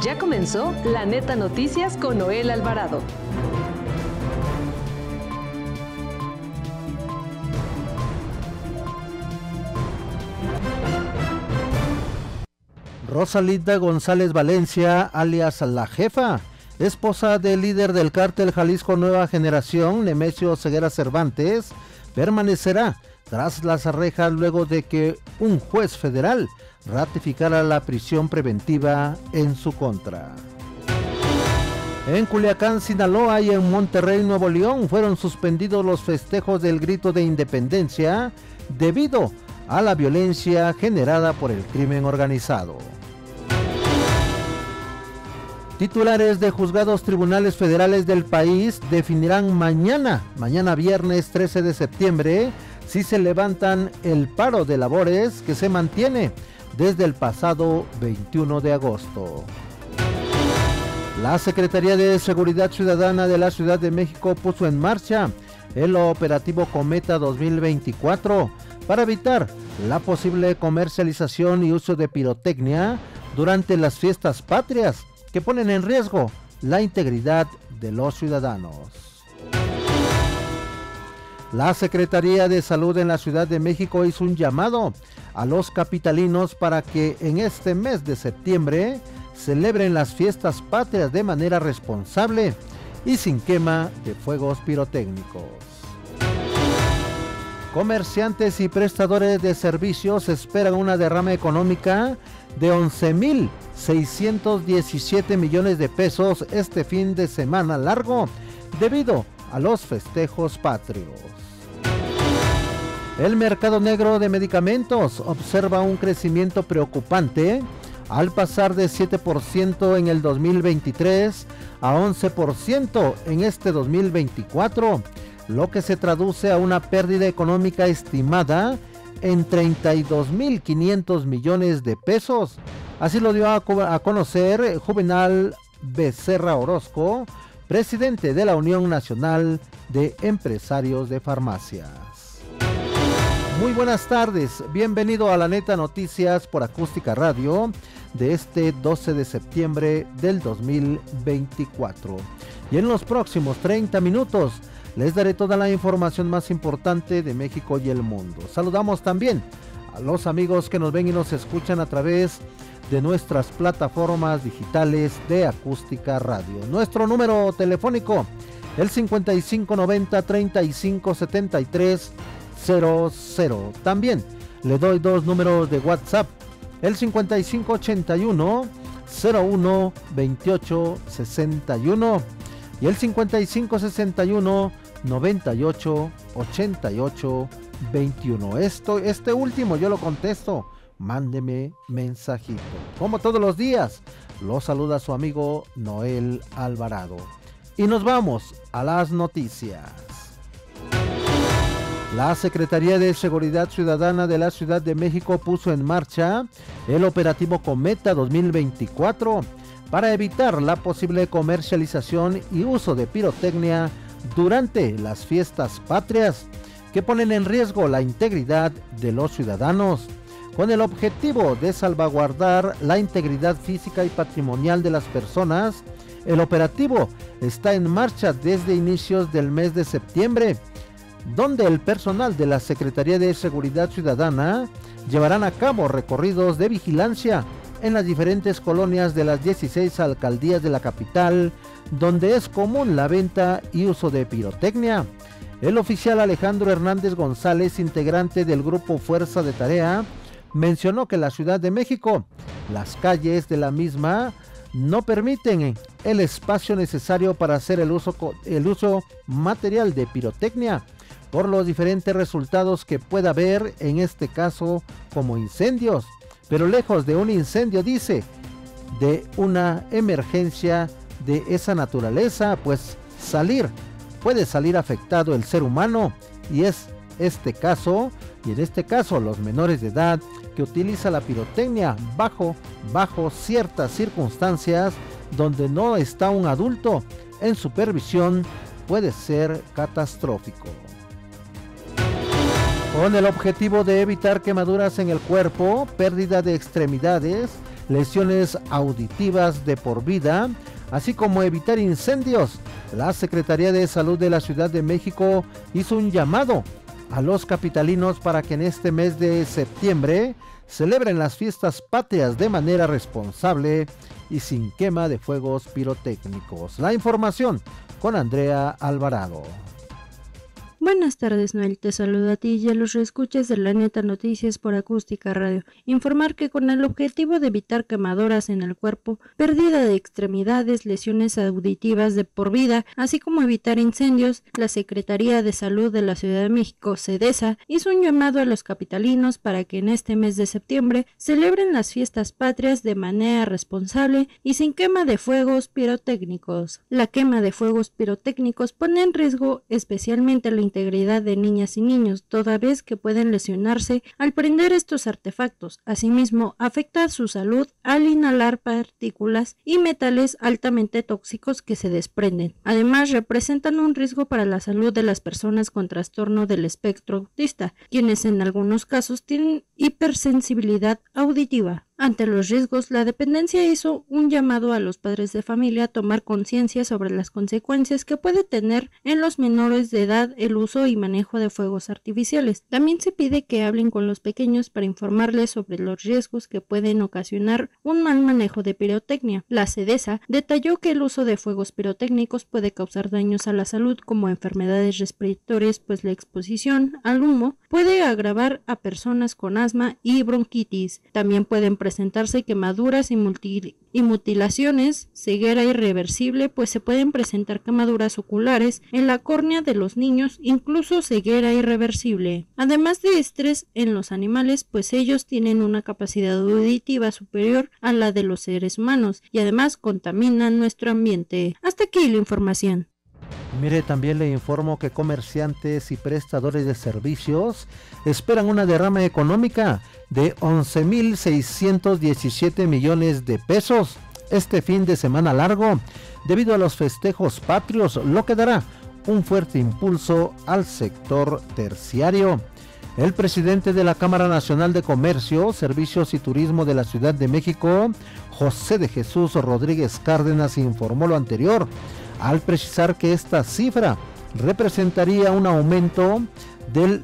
Ya comenzó La Neta Noticias con Noel Alvarado. Rosalinda González Valencia, alias La Jefa, esposa del líder del cártel Jalisco Nueva Generación, Nemesio Ceguera Cervantes, permanecerá tras las rejas luego de que un juez federal ratificara la prisión preventiva en su contra. En Culiacán, Sinaloa y en Monterrey, Nuevo León, fueron suspendidos los festejos del grito de independencia debido a la violencia generada por el crimen organizado. Titulares de juzgados tribunales federales del país definirán mañana viernes 13 de septiembre, si se levantan el paro de labores que se mantiene desde el pasado 21 de agosto. La Secretaría de Seguridad Ciudadana de la Ciudad de México puso en marcha el operativo Cometa 2024 para evitar la posible comercialización y uso de pirotecnia durante las fiestas patrias que ponen en riesgo la integridad de los ciudadanos. La Secretaría de Salud en la Ciudad de México hizo un llamado a los capitalinos para que en este mes de septiembre celebren las fiestas patrias de manera responsable y sin quema de fuegos pirotécnicos. Comerciantes y prestadores de servicios esperan una derrama económica de 11,617 millones de pesos este fin de semana largo debido a los festejos patrios. El mercado negro de medicamentos observa un crecimiento preocupante al pasar de 7% en el 2023 a 11% en este 2024, lo que se traduce a una pérdida económica estimada en 32.500 millones de pesos. Así lo dio a conocer Juvenal Becerra Orozco, presidente de la Unión Nacional de Empresarios de Farmacias. Muy buenas tardes, bienvenido a La Neta Noticias por Acústica Radio de este 12 de septiembre del 2024. Y en los próximos 30 minutos les daré toda la información más importante de México y el mundo. Saludamos también a los amigos que nos ven y nos escuchan a través de nuestras plataformas digitales de Acústica Radio. Nuestro número telefónico, el 5590-3573-00. También le doy dos números de WhatsApp, el 5581-012861 y el 5561-988821. Este último yo lo contesto, mándeme mensajito. Como todos los días, lo saluda su amigo Noel Alvarado. Y nos vamos a las noticias. La Secretaría de Seguridad Ciudadana de la Ciudad de México puso en marcha el operativo Cometa 2024 para evitar la posible comercialización y uso de pirotecnia durante las fiestas patrias que ponen en riesgo la integridad de los ciudadanos, con el objetivo de salvaguardar la integridad física y patrimonial de las personas. El operativo está en marcha desde inicios del mes de septiembre, donde el personal de la Secretaría de Seguridad Ciudadana llevarán a cabo recorridos de vigilancia en las diferentes colonias de las 16 alcaldías de la capital, donde es común la venta y uso de pirotecnia. El oficial Alejandro Hernández González, integrante del grupo Fuerza de Tarea, mencionó que la Ciudad de México, las calles de la misma, no permiten el espacio necesario para hacer el uso material de pirotecnia, por los diferentes resultados que pueda haber, en este caso como incendios. Pero lejos de un incendio, dice, de una emergencia de esa naturaleza, pues puede salir afectado el ser humano, y en este caso los menores de edad que utiliza la pirotecnia bajo ciertas circunstancias donde no está un adulto en supervisión, puede ser catastrófico. Con el objetivo de evitar quemaduras en el cuerpo, pérdida de extremidades, lesiones auditivas de por vida, así como evitar incendios. La Secretaría de Salud de la Ciudad de México hizo un llamado a los capitalinos para que en este mes de septiembre celebren las fiestas patrias de manera responsable y sin quema de fuegos pirotécnicos. La información con Andrea Alvarado. Buenas tardes, Noel. Te saludo a ti y a los reescuchas de La Neta Noticias por Acústica Radio. Informar que con el objetivo de evitar quemaduras en el cuerpo, pérdida de extremidades, lesiones auditivas de por vida, así como evitar incendios, la Secretaría de Salud de la Ciudad de México, SEDESA, hizo un llamado a los capitalinos para que en este mes de septiembre celebren las fiestas patrias de manera responsable y sin quema de fuegos pirotécnicos. La quema de fuegos pirotécnicos pone en riesgo especialmente la integridad de niñas y niños, toda vez que pueden lesionarse al prender estos artefactos. Asimismo, afecta su salud al inhalar partículas y metales altamente tóxicos que se desprenden. Además, representan un riesgo para la salud de las personas con trastorno del espectro autista, quienes en algunos casos tienen hipersensibilidad auditiva. Ante los riesgos, la dependencia hizo un llamado a los padres de familia a tomar conciencia sobre las consecuencias que puede tener en los menores de edad el uso y manejo de fuegos artificiales. También se pide que hablen con los pequeños para informarles sobre los riesgos que pueden ocasionar un mal manejo de pirotecnia. La SEDESA detalló que el uso de fuegos pirotécnicos puede causar daños a la salud como enfermedades respiratorias, pues la exposición al humo puede agravar a personas con asma y bronquitis. También pueden presentarse quemaduras y mutilaciones, ceguera irreversible, pues se pueden presentar quemaduras oculares en la córnea de los niños, incluso ceguera irreversible. Además de estrés en los animales, pues ellos tienen una capacidad auditiva superior a la de los seres humanos y además contaminan nuestro ambiente. Hasta aquí la información. Mire, también le informo que comerciantes y prestadores de servicios esperan una derrama económica de 11.617 millones de pesos este fin de semana largo, debido a los festejos patrios, lo que dará un fuerte impulso al sector terciario. El presidente de la Cámara Nacional de Comercio, Servicios y Turismo de la Ciudad de México, José de Jesús Rodríguez Cárdenas, informó lo anterior, al precisar que esta cifra representaría un aumento del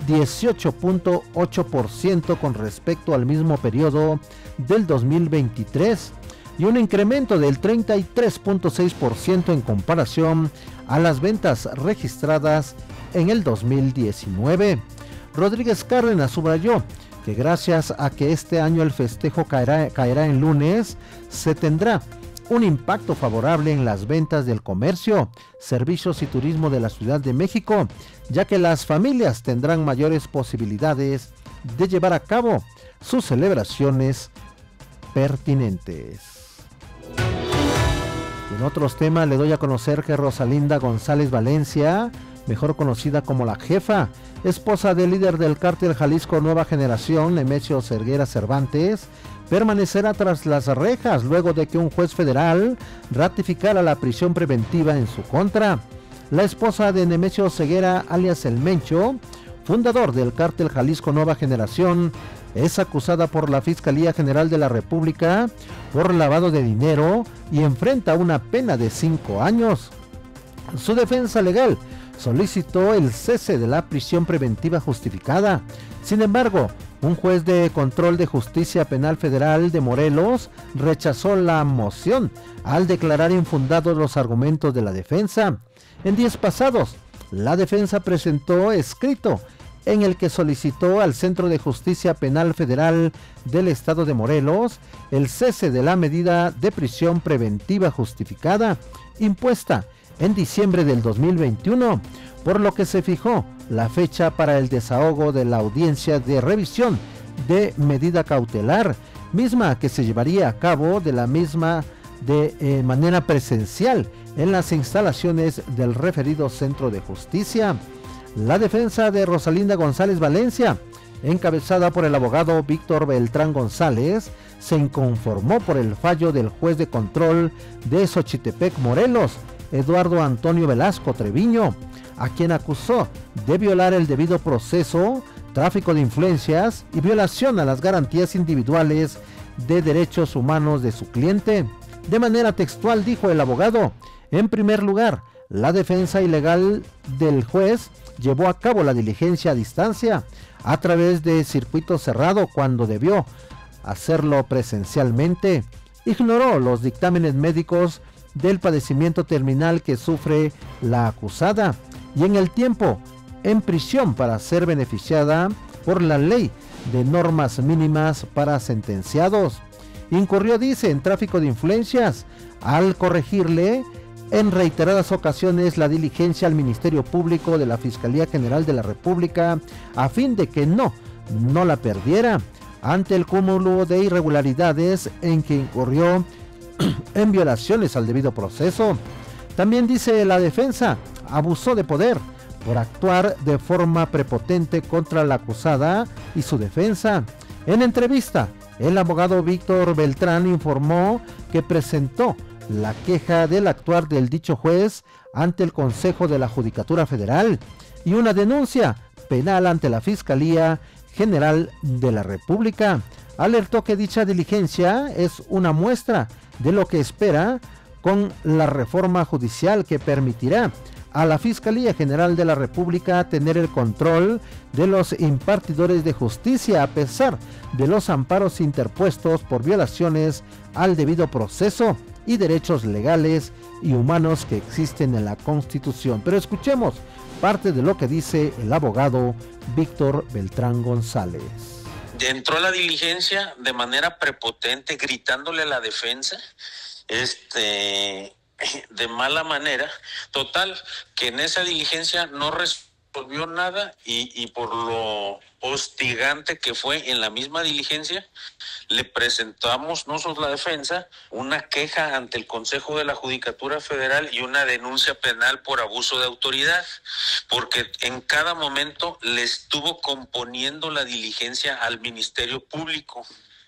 18.8% con respecto al mismo periodo del 2023 y un incremento del 33.6% en comparación a las ventas registradas en el 2019. Rodríguez Cárdenas subrayó que gracias a que este año el festejo caerá en lunes, se tendrá un impacto favorable en las ventas del comercio, servicios y turismo de la Ciudad de México, ya que las familias tendrán mayores posibilidades de llevar a cabo sus celebraciones pertinentes. En otros temas le doy a conocer que Rosalinda González Valencia, mejor conocida como La Jefa, esposa del líder del cártel Jalisco Nueva Generación, Nemesio Ceguera Cervantes, permanecerá tras las rejas luego de que un juez federal ratificara la prisión preventiva en su contra. La esposa de Nemesio Ceguera, alias El Mencho, fundador del cártel Jalisco Nueva Generación, es acusada por la Fiscalía General de la República por lavado de dinero y enfrenta una pena de 5 años. Su defensa legal solicitó el cese de la prisión preventiva justificada. Sin embargo, un juez de control de justicia penal federal de Morelos rechazó la moción al declarar infundados los argumentos de la defensa. En días pasados, la defensa presentó escrito en el que solicitó al Centro de Justicia Penal Federal del Estado de Morelos el cese de la medida de prisión preventiva justificada impuesta en diciembre del 2021, por lo que se fijó la fecha para el desahogo de la audiencia de revisión de medida cautelar, misma que se llevaría a cabo de manera presencial en las instalaciones del referido Centro de Justicia. La defensa de Rosalinda González Valencia, encabezada por el abogado Víctor Beltrán González, se inconformó por el fallo del juez de control de Xochitepec, Morelos, Eduardo Antonio Velasco Treviño, a quien acusó de violar el debido proceso, tráfico de influencias y violación a las garantías individuales de derechos humanos de su cliente. De manera textual dijo el abogado: en primer lugar, la defensa ilegal del juez llevó a cabo la diligencia a distancia a través de circuito cerrado cuando debió hacerlo presencialmente. Ignoró los dictámenes médicos del padecimiento terminal que sufre la acusada y en el tiempo en prisión para ser beneficiada por la ley de normas mínimas para sentenciados. Incurrió, dice, en tráfico de influencias al corregirle en reiteradas ocasiones la diligencia al Ministerio Público de la Fiscalía General de la República a fin de que no la perdiera ante el cúmulo de irregularidades en que incurrió en violaciones al debido proceso. También dice la defensa, abusó de poder por actuar de forma prepotente contra la acusada y su defensa. En entrevista, el abogado Víctor Beltrán informó que presentó la queja del actuar del dicho juez ante el Consejo de la Judicatura Federal y una denuncia penal ante la Fiscalía General de la República. Alertó que dicha diligencia es una muestra de lo que espera con la reforma judicial que permitirá a la Fiscalía General de la República tener el control de los impartidores de justicia a pesar de los amparos interpuestos por violaciones al debido proceso y derechos legales y humanos que existen en la Constitución. Pero escuchemos parte de lo que dice el abogado Víctor Beltrán González. Entró la diligencia de manera prepotente, gritándole a la defensa, de mala manera. Total, que en esa diligencia no resolvió nada y por lo hostigante que fue en la misma diligencia, le presentamos nosotros, la defensa, una queja ante el Consejo de la Judicatura Federal y una denuncia penal por abuso de autoridad, porque en cada momento le estuvo componiendo la diligencia al Ministerio Público.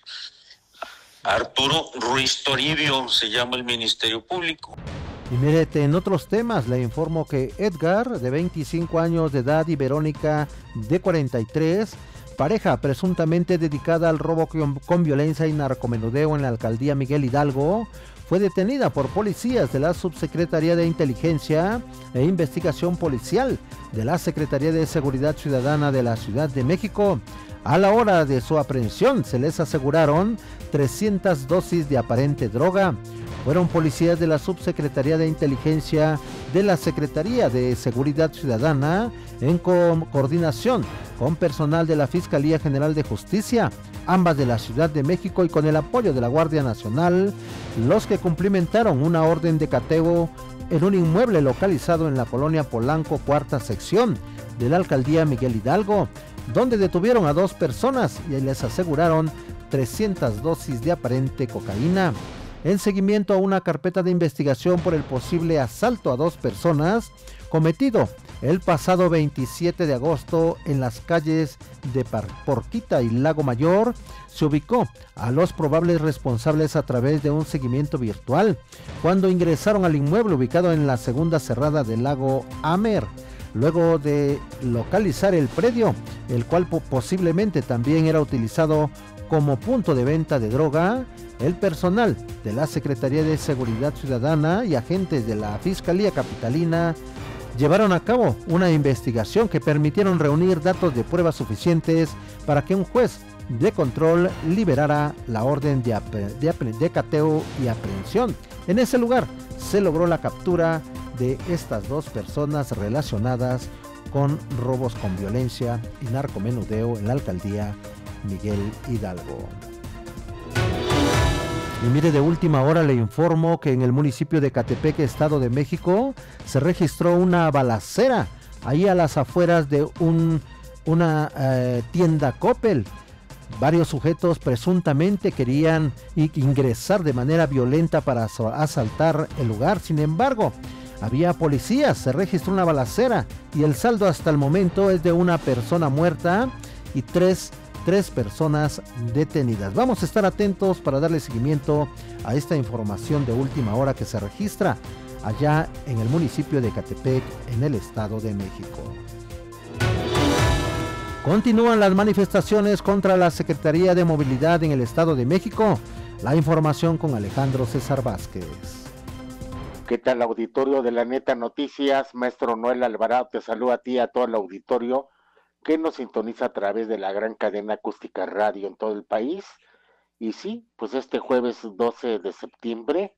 Arturo Ruiz Toribio se llama el Ministerio Público. Y mírete, en otros temas le informo que Edgar, de 25 años de edad, y Verónica, de 43, pareja presuntamente dedicada al robo con violencia y narcomenudeo en la alcaldía Miguel Hidalgo, fue detenida por policías de la Subsecretaría de Inteligencia e Investigación Policial de la Secretaría de Seguridad Ciudadana de la Ciudad de México. A la hora de su aprehensión se les aseguraron 300 dosis de aparente droga. Fueron policías de la Subsecretaría de Inteligencia de la Secretaría de Seguridad Ciudadana en coordinación con personal de la Fiscalía General de Justicia, ambas de la Ciudad de México, y con el apoyo de la Guardia Nacional, los que cumplimentaron una orden de cateo en un inmueble localizado en la colonia Polanco, cuarta sección de la alcaldía Miguel Hidalgo, donde detuvieron a 2 personas y les aseguraron 300 dosis de aparente cocaína. En seguimiento a una carpeta de investigación por el posible asalto a 2 personas cometido el pasado 27 de agosto en las calles de Porquita y Lago Mayor, se ubicó a los probables responsables a través de un seguimiento virtual cuando ingresaron al inmueble ubicado en la segunda cerrada del Lago Amer. Luego de localizar el predio, el cual posiblemente también era utilizado como punto de venta de droga, el personal de la Secretaría de Seguridad Ciudadana y agentes de la Fiscalía Capitalina llevaron a cabo una investigación que permitieron reunir datos de pruebas suficientes para que un juez de control liberara la orden de cateo y aprehensión. En ese lugar se logró la captura de estas 2 personas relacionadas con robos con violencia y narcomenudeo en la alcaldía Miguel Hidalgo. Y mire, de última hora le informo que en el municipio de Catepec, Estado de México, se registró una balacera ahí a las afueras de una tienda Coppel. Varios sujetos presuntamente querían ingresar de manera violenta para asaltar el lugar. Sin embargo, había policías, se registró una balacera y el saldo hasta el momento es de una persona muerta y tres personas detenidas. Vamos a estar atentos para darle seguimiento a esta información de última hora que se registra allá en el municipio de Catepec, en el Estado de México. Continúan las manifestaciones contra la Secretaría de Movilidad en el Estado de México. La información con Alejandro César Vázquez. ¿Qué tal, auditorio de La Neta Noticias? Maestro Noel Alvarado te saluda a ti y a todo el auditorio que nos sintoniza a través de la gran cadena acústica radio en todo el país. Y sí, pues este jueves 12 de septiembre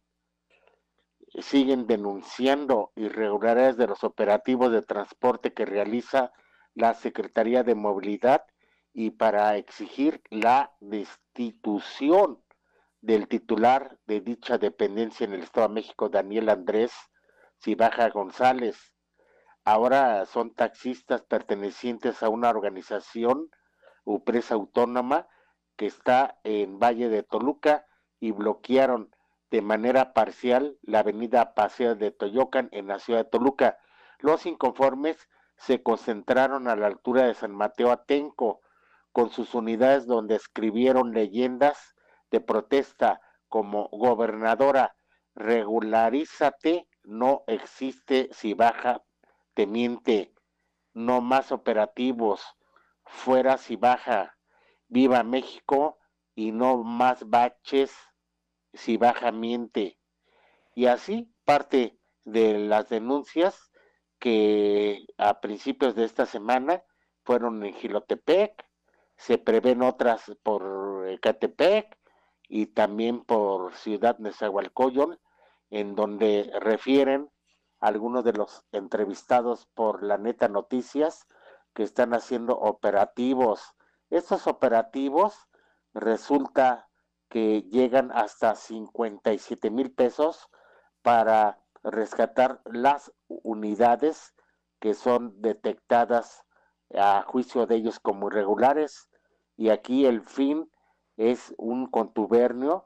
siguen denunciando irregularidades de los operativos de transporte que realiza la Secretaría de Movilidad y para exigir la destitución del titular de dicha dependencia en el Estado de México, Daniel Andrés Cibaja González. Ahora son taxistas pertenecientes a una organización o empresa autónoma que está en Valle de Toluca y bloquearon de manera parcial la avenida Paseo de Toyocan en la ciudad de Toluca. Los inconformes se concentraron a la altura de San Mateo Atenco con sus unidades donde escribieron leyendas de protesta como gobernadora, regularízate, no existe Cibaja, te miente, no más operativos, fuera Cibaja, viva México y no más baches, Cibaja miente. Y así parte de las denuncias que a principios de esta semana fueron en Jilotepec, se prevén otras por Ecatepec y también por Ciudad Nezahualcóyotl, en donde refieren algunos de los entrevistados por La Neta Noticias que están haciendo operativos. Estos operativos resulta que llegan hasta 57,000 pesos para rescatar las unidades que son detectadas a juicio de ellos como irregulares, y aquí el fin es un contubernio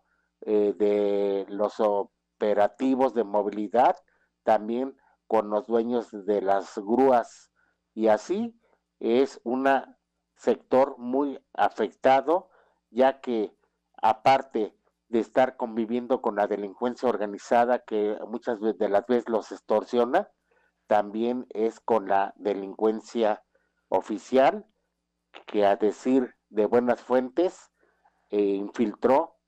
de los operativos de movilidad, también con los dueños de las grúas, y así es un sector muy afectado, ya que aparte de estar conviviendo con la delincuencia organizada que muchas de las veces los extorsiona, también es con la delincuencia oficial, que a decir de buenas fuentes infiltró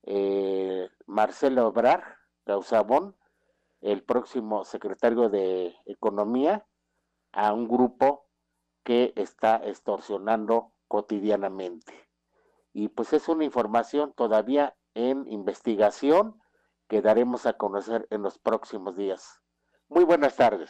Marcelo Ebrard Causabón, el próximo secretario de Economía, a un grupo que está extorsionando cotidianamente. Y pues es una información todavía en investigación que daremos a conocer en los próximos días. Muy buenas tardes.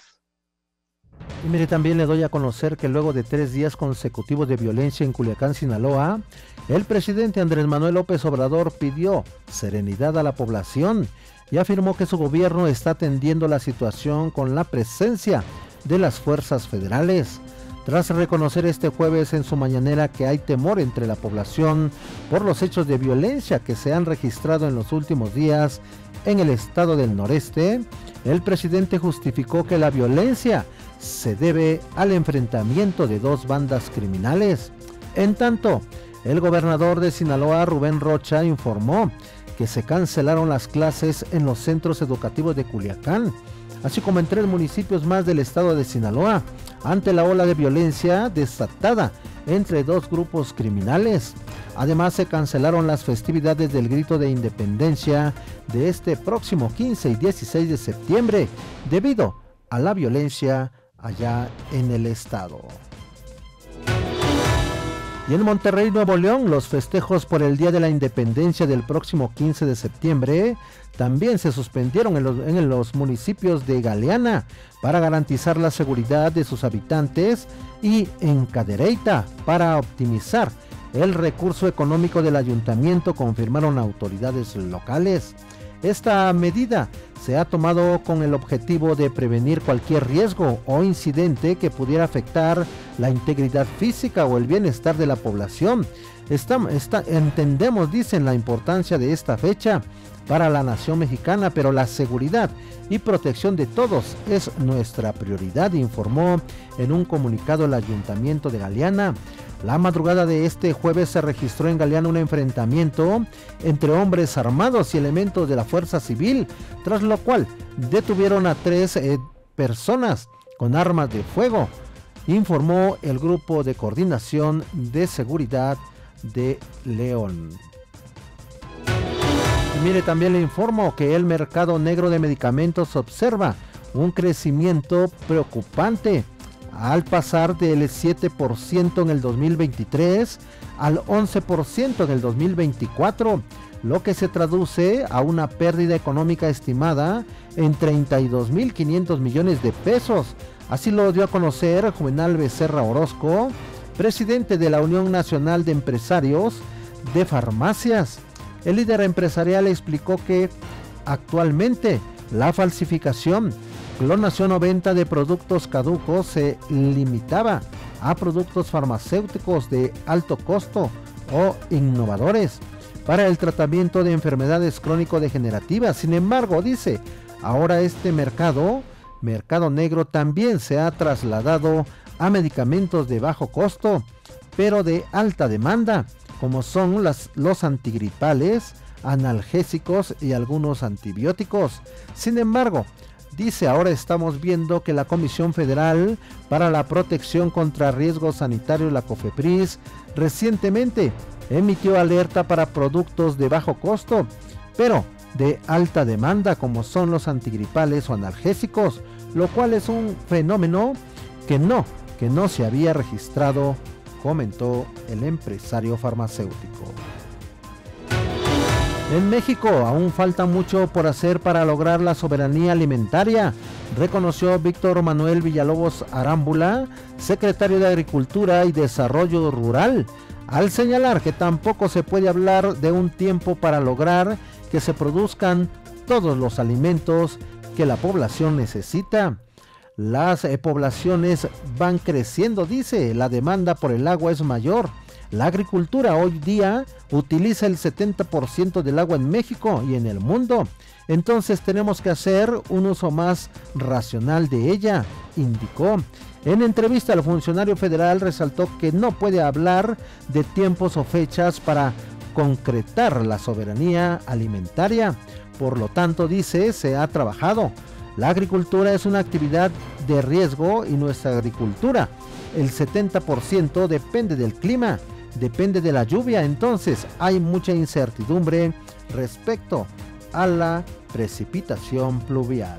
Y mire, también le doy a conocer que luego de 3 días consecutivos de violencia en Culiacán, Sinaloa, el presidente Andrés Manuel López Obrador pidió serenidad a la población y afirmó que su gobierno está atendiendo la situación con la presencia de las fuerzas federales. Tras reconocer este jueves en su mañanera que hay temor entre la población por los hechos de violencia que se han registrado en los últimos días en el estado del noreste, el presidente justificó que la violencia se debe al enfrentamiento de 2 bandas criminales. En tanto, el gobernador de Sinaloa, Rubén Rocha, informó que se cancelaron las clases en los centros educativos de Culiacán, así como en 3 municipios más del estado de Sinaloa, ante la ola de violencia desatada entre 2 grupos criminales. Además, se cancelaron las festividades del Grito de Independencia de este próximo 15 y 16 de septiembre, debido a la violencia allá en el estado. Y en Monterrey, Nuevo León, los festejos por el Día de la Independencia del próximo 15 de septiembre también se suspendieron en los municipios de Galeana para garantizar la seguridad de sus habitantes y en Cadereyta para optimizar el recurso económico del ayuntamiento, confirmaron autoridades locales. Esta medida se ha tomado con el objetivo de prevenir cualquier riesgo o incidente que pudiera afectar la integridad física o el bienestar de la población. Entendemos, dicen, la importancia de esta fecha para la nación mexicana, pero la seguridad y protección de todos es nuestra prioridad, informó en un comunicado el ayuntamiento de Galeana. La madrugada de este jueves se registró en Galeana un enfrentamiento entre hombres armados y elementos de la Fuerza Civil, tras lo cual detuvieron a 3 personas con armas de fuego. informó el Grupo de Coordinación de Seguridad de León. Y mire, también le informo que el mercado negro de medicamentos observa un crecimiento preocupante al pasar del 7% en el 2023 al 11% en el 2024, lo que se traduce a una pérdida económica estimada en 32.500 millones de pesos. Así lo dio a conocer Juvenal Becerra Orozco, presidente de la Unión Nacional de Empresarios de Farmacias. El líder empresarial explicó que actualmente la falsificación, clonación o venta de productos caducos se limitaba a productos farmacéuticos de alto costo o innovadores para el tratamiento de enfermedades crónico-degenerativas. Sin embargo, dice, ahora este mercado negro también se ha trasladado a medicamentos de bajo costo, pero de alta demanda, como son los antigripales, analgésicos y algunos antibióticos. Sin embargo, dice, ahora estamos viendo que la Comisión Federal para la Protección contra Riesgos Sanitarios, la COFEPRIS, recientemente emitió alerta para productos de bajo costo, pero de alta demanda, como son los antigripales o analgésicos, lo cual es un fenómeno que no se había registrado, comentó el empresario farmacéutico. En México aún falta mucho por hacer para lograr la soberanía alimentaria, reconoció Víctor Manuel Villalobos Arámbula, secretario de Agricultura y Desarrollo Rural, al señalar que tampoco se puede hablar de un tiempo para lograr que se produzcan todos los alimentos que la población necesita. Las poblaciones van creciendo, dice, la demanda por el agua es mayor. La agricultura hoy día utiliza el 70% del agua en México y en el mundo. Entonces tenemos que hacer un uso más racional de ella, indicó. En entrevista, el funcionario federal resaltó que no puede hablar de tiempos o fechas para concretar la soberanía alimentaria. Por lo tanto, dice, se ha trabajado. La agricultura es una actividad de riesgo y nuestra agricultura, el 70% depende del clima, depende de la lluvia, entonces hay mucha incertidumbre respecto a la precipitación pluvial.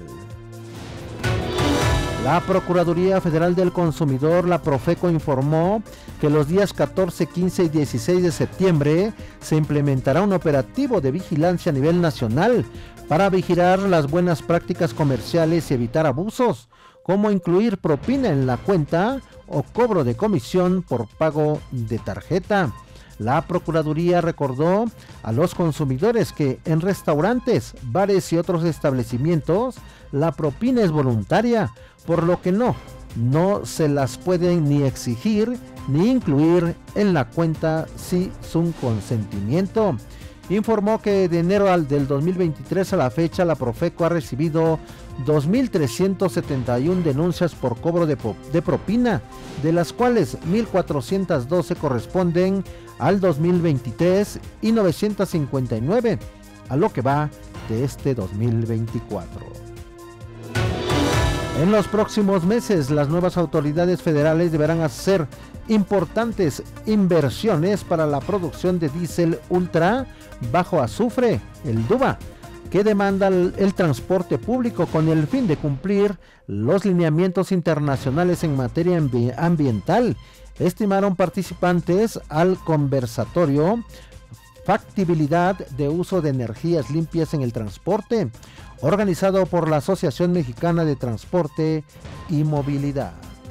La Procuraduría Federal del Consumidor, la Profeco, informó que los días 14, 15 y 16 de septiembre se implementará un operativo de vigilancia a nivel nacional para vigilar las buenas prácticas comerciales y evitar abusos, como incluir propina en la cuenta o cobro de comisión por pago de tarjeta. La Procuraduría recordó a los consumidores que en restaurantes, bares y otros establecimientos la propina es voluntaria, por lo que no se las pueden ni exigir ni incluir en la cuenta sin su consentimiento. Informó que de enero del 2023 a la fecha la Profeco ha recibido 2.371 denuncias por cobro de propina, de las cuales 1.412 corresponden al 2023 y 959 a lo que va de este 2024. En los próximos meses, las nuevas autoridades federales deberán hacer importantes inversiones para la producción de diésel ultra bajo azufre, el DUBA, que demanda el transporte público con el fin de cumplir los lineamientos internacionales en materia ambiental, estimaron participantes al conversatorio Factibilidad de uso de energías limpias en el transporte, organizado por la Asociación Mexicana de Transporte y Movilidad.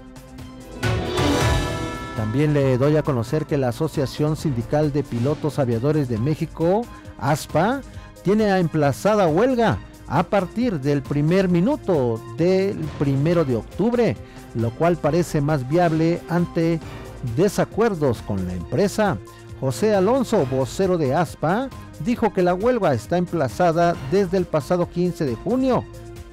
También le doy a conocer que la Asociación Sindical de Pilotos Aviadores de México, ASPA, tiene emplazada huelga a partir del primer minuto del 1 de octubre, lo cual parece más viable ante desacuerdos con la empresa. José Alonso, vocero de ASPA, dijo que la huelga está emplazada desde el pasado 15 de julio,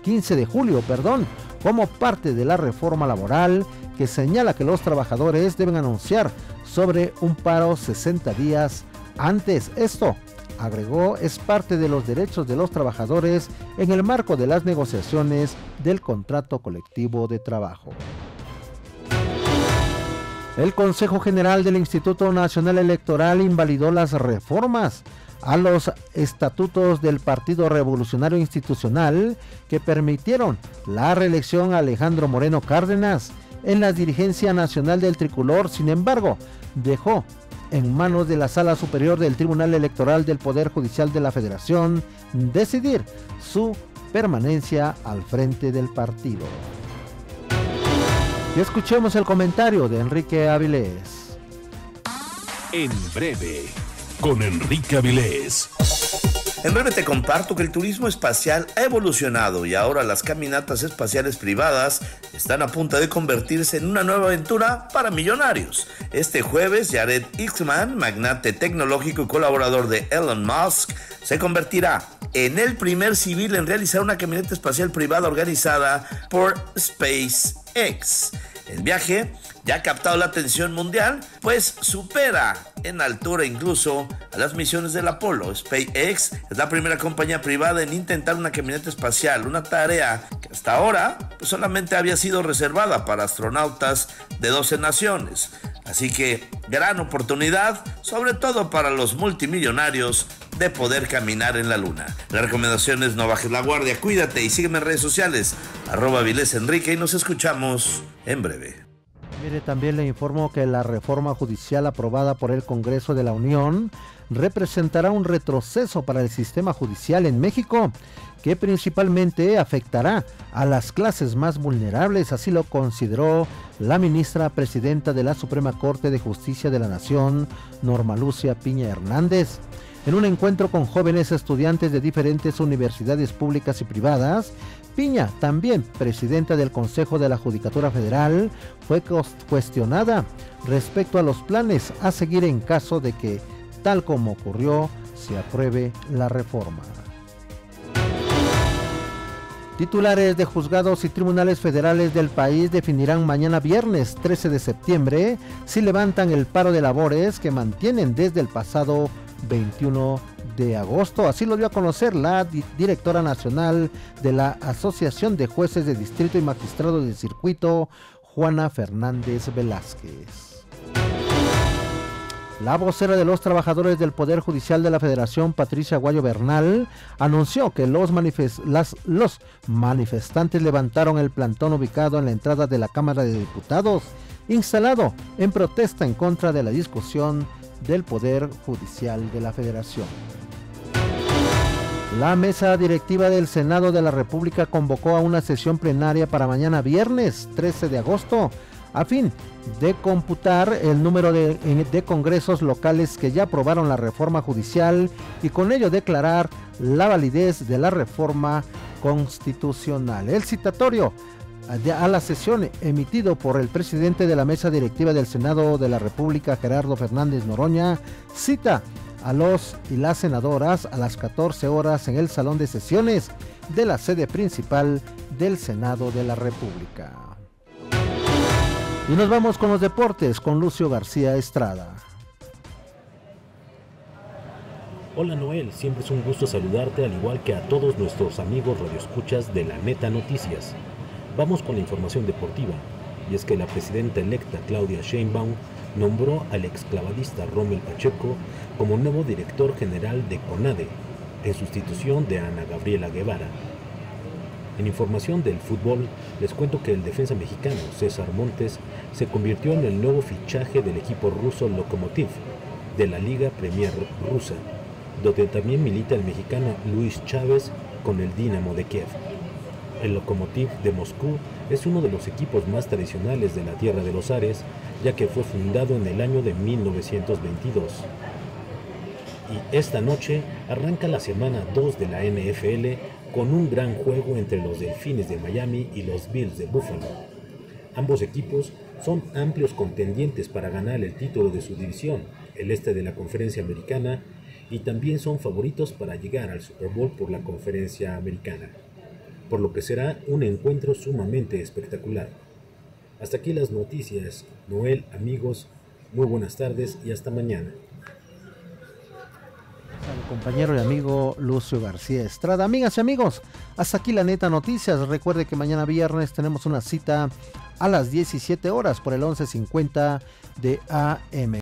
como parte de la reforma laboral que señala que los trabajadores deben anunciar sobre un paro 60 días antes. Esto, agregó, es parte de los derechos de los trabajadores en el marco de las negociaciones del contrato colectivo de trabajo. El Consejo General del Instituto Nacional Electoral invalidó las reformas a los estatutos del Partido Revolucionario Institucional que permitieron la reelección a Alejandro Moreno Cárdenas en la dirigencia nacional del tricolor. Sin embargo, dejó en manos de la Sala Superior del Tribunal Electoral del Poder Judicial de la Federación decidir su permanencia al frente del partido. Y escuchemos el comentario de Enrique Avilés. En breve, con Enrique Avilés. En breve te comparto que el turismo espacial ha evolucionado y ahora las caminatas espaciales privadas están a punto de convertirse en una nueva aventura para millonarios. Este jueves, Jared Isaacman, magnate tecnológico y colaborador de Elon Musk, se convertirá en el primer civil en realizar una caminata espacial privada organizada por SpaceX. El viaje ya ha captado la atención mundial, pues supera en altura incluso a las misiones del Apolo. SpaceX es la primera compañía privada en intentar una caminata espacial, una tarea que hasta ahora solamente había sido reservada para astronautas de 12 naciones. Así que gran oportunidad, sobre todo para los multimillonarios, de poder caminar en la luna. La recomendación es no bajes la guardia, cuídate y sígueme en redes sociales, @VilésEnrique, y nos escuchamos en breve. Mire, también le informo que la reforma judicial aprobada por el Congreso de la Unión representará un retroceso para el sistema judicial en México, que principalmente afectará a las clases más vulnerables. Así lo consideró la ministra presidenta de la Suprema Corte de Justicia de la Nación, Norma Lucia Piña Hernández. En un encuentro con jóvenes estudiantes de diferentes universidades públicas y privadas, Piña, también presidenta del Consejo de la Judicatura Federal, fue cuestionada respecto a los planes a seguir en caso de que, tal como ocurrió, se apruebe la reforma. Titulares de juzgados y tribunales federales del país definirán mañana viernes 13 de septiembre si levantan el paro de labores que mantienen desde el pasado 21 de agosto. Así lo dio a conocer la directora nacional de la Asociación de Jueces de Distrito y Magistrados de Circuito, Juana Fernández Velázquez. La vocera de los trabajadores del Poder Judicial de la Federación, Patricia Guayo Bernal, anunció que los manifestantes levantaron el plantón ubicado en la entrada de la Cámara de Diputados, instalado en protesta en contra de la discusión del Poder Judicial de la Federación. La mesa directiva del Senado de la República convocó a una sesión plenaria para mañana viernes 13 de agosto a fin de computar el número de congresos locales que ya aprobaron la reforma judicial y con ello declarar la validez de la reforma constitucional. El citatorio a la sesión emitido por el presidente de la mesa directiva del Senado de la República, Gerardo Fernández Noroña, cita a los y las senadoras a las 14 horas en el salón de sesiones de la sede principal del Senado de la República. Y nos vamos con los deportes con Lucio García Estrada. Hola Noel, siempre es un gusto saludarte, al igual que a todos nuestros amigos radioescuchas de La Neta Noticias. Vamos con la información deportiva, y es que la presidenta electa Claudia Sheinbaum nombró al exclavadista Rommel Pacheco como nuevo director general de CONADE, en sustitución de Ana Gabriela Guevara. En información del fútbol, les cuento que el defensa mexicano César Montes se convirtió en el nuevo fichaje del equipo ruso Lokomotiv de la Liga Premier rusa, donde también milita el mexicano Luis Chávez con el Dinamo de Kiev. El Lokomotiv de Moscú es uno de los equipos más tradicionales de la Tierra de los Ares, ya que fue fundado en el año de 1922. Y esta noche arranca la semana 2 de la NFL con un gran juego entre los Delfines de Miami y los Bills de Buffalo. Ambos equipos son amplios contendientes para ganar el título de su división, el este de la Conferencia Americana, y también son favoritos para llegar al Super Bowl por la Conferencia Americana, por lo que será un encuentro sumamente espectacular. Hasta aquí las noticias. Noel, amigos, muy buenas tardes y hasta mañana. compañero y amigo Lucio García Estrada. Amigas y amigos, hasta aquí la Neta Noticias. Recuerde que mañana viernes tenemos una cita a las 17 horas por el 11:50 de AM.